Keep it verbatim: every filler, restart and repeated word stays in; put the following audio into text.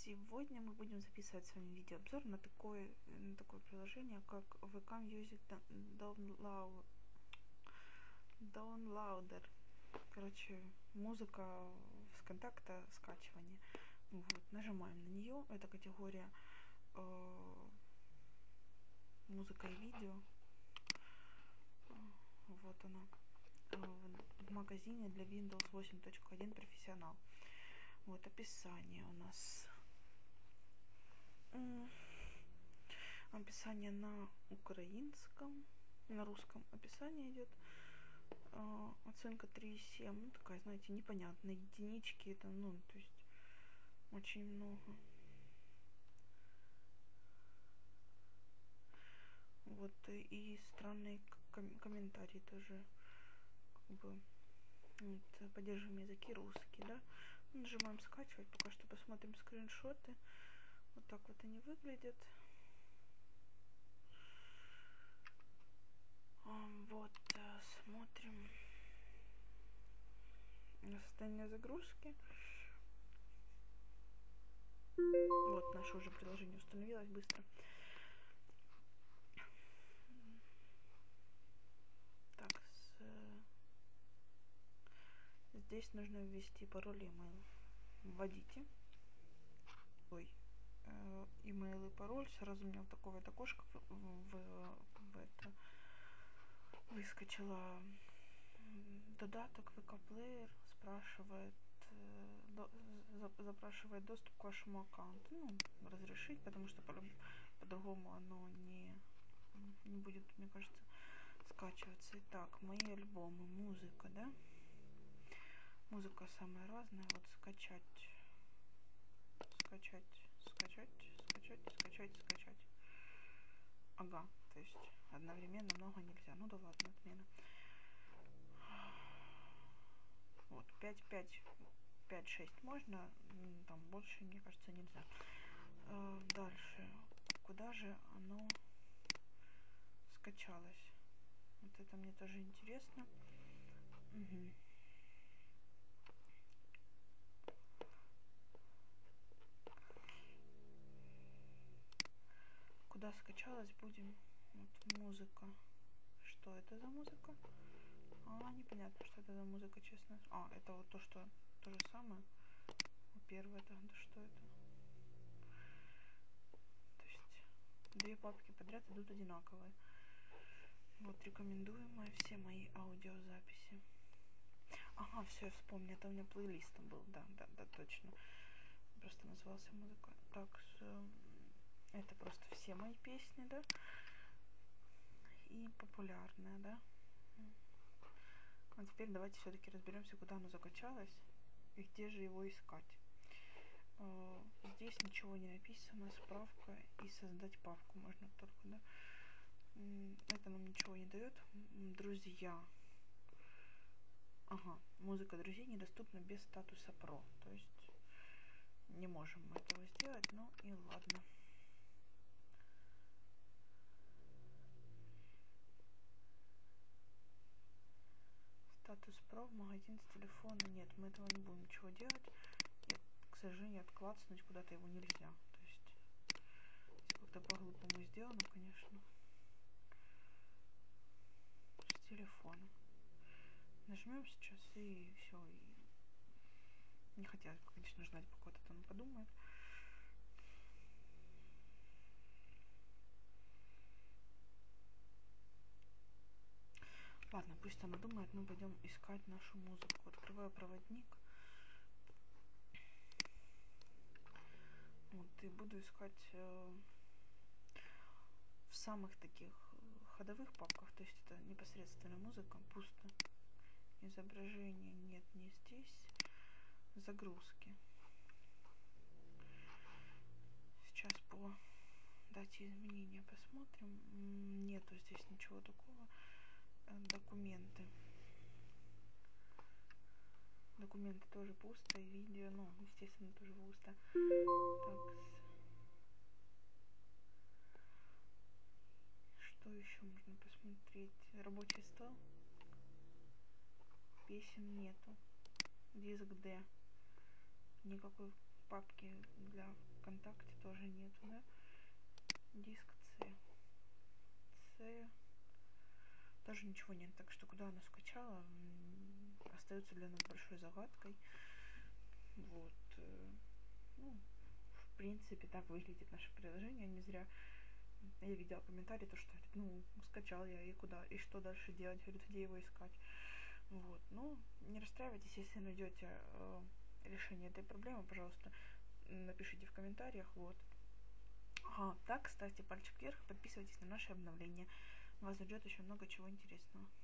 Сегодня мы будем записывать с вами видеообзор на такое, на такое приложение, как ви кей Music Downloader. Короче, музыка с контакта, скачивание. Вот, нажимаем на нее. Это категория э, музыка и видео. Вот она. В магазине для Windows восемь точка один профессионал. Вот описание у нас. Описание на украинском, на русском описание идет. Э, оценка три и семь. Ну, такая, знаете, непонятная. Единички это, ну, то есть очень много. Вот и странные ком- комментарии тоже, как бы, вот, поддерживаем языки русский, да. Нажимаем скачивать, пока что посмотрим скриншоты. Вот так вот они выглядят. Вот, смотрим на состояние загрузки. Вот, наше уже приложение установилось быстро. Так, с... здесь нужно ввести пароль и email. Вводите. Ой, э, email и пароль. Сразу у меня вот такое вот окошко в, в, в это выскочило. Додаток ви кей Player спрашивает, э, до, за, запрашивает доступ к вашему аккаунту. Ну, разрешить, потому что по, по-другому оно не, не будет, мне кажется, скачиваться. Итак, мои альбомы, музыка, да? Музыка самая разная. Вот скачать, скачать, скачать, скачать, скачать, скачать. Ага, то есть одновременно много нельзя. Ну да ладно, отмена. Вот, пять, пять, пять, шесть можно, там больше, мне кажется, нельзя. Э, дальше, куда же оно скачалось? Вот это мне тоже интересно. Угу. Куда скачалась, будем. Вот музыка. Что это за музыка? А, непонятно, что это за музыка, честно. А, это вот то, что то же самое. Первое тогда что это? То есть две папки подряд идут одинаковые. Вот рекомендуемые все мои аудиозаписи. Ага, все, я вспомнила, это у меня плейлистом был, да, да, да, точно. Просто назывался музыка. Так, это просто все мои песни, да. И популярная, да. А теперь давайте все-таки разберемся, куда оно закачалось и где же его искать. Здесь ничего не написано, справка и создать папку можно только, да. Это нам ничего не дает. Друзья. Ага, музыка друзей недоступна без статуса про. То есть не можем мы этого сделать, ну и ладно. Статус про в магазин с телефона. Нет, мы этого не будем ничего делать. И, к сожалению, отклацнуть куда-то его нельзя. То есть как-то по-глупому сделано, конечно. С телефона. Нажмем сейчас и все. И не хотелось бы, конечно, ждать, пока кто-то там подумает. Ладно, пусть она думает, мы пойдем искать нашу музыку. Открываю проводник. Вот, и буду искать э, в самых таких ходовых папках. То есть это непосредственно музыка, пусто. Изображения нет, не здесь. Загрузки. Сейчас по дате изменения посмотрим. Нету здесь ничего такого. Документы. Документы тоже пусто. Видео, ну, естественно, тоже пусто. Так. Что еще можно посмотреть? Рабочий стол. Песен нету. Диск D. Никакой папки для ВКонтакте тоже нету, да? Диск C. C. Тоже ничего нет, так что куда она скачала, остается для нас большой загадкой. Вот. Ну, в принципе, так выглядит наше приложение. Не зря я видела комментарий, то что, ну, скачал я, и куда, и что дальше делать, говорит, где его искать. Вот. Ну, не расстраивайтесь, если найдете э, решение этой проблемы, пожалуйста, напишите в комментариях. Вот. Ага, так, ставьте пальчик вверх, подписывайтесь на наши обновления. Вас ждет еще много чего интересного.